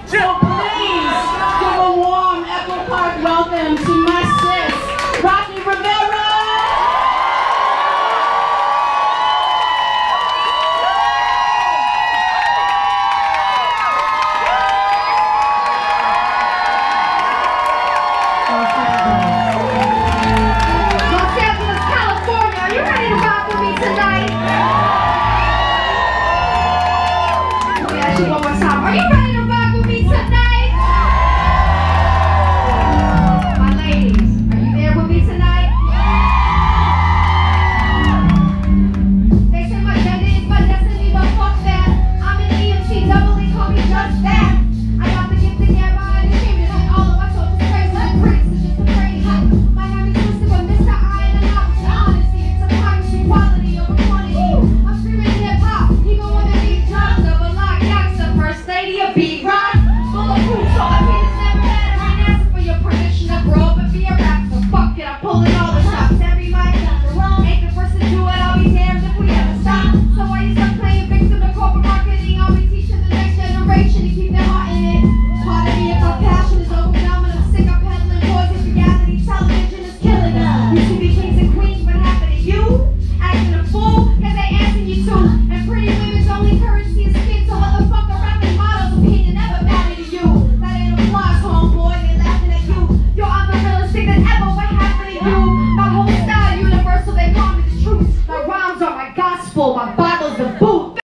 So please give a warm Echo Park welcome to my sis, Rocky Rivera. One more time. Are you ready to rock with me tonight? My ladies, are you there with me tonight? They say my gender is my destiny, but fuck that. I'm an EMC, doubly call me just that. I got the gift to get by and shame it. Like all of my soldiers crazy, like critics is just afraid. My name is twisted, but Mr. I and an opposite honesty. It's a piracy, quality over quantity. I'm screaming hip hop, even when they need drugs of a lot. First lady of B-Rock, bulletproof, so my penis never had a right answer for your permission to grow up and be a rap. So fuck it, I'm pulling all the shots. Every mic ain't the first to do it. I'll be damned if we ever stop. So why you stuck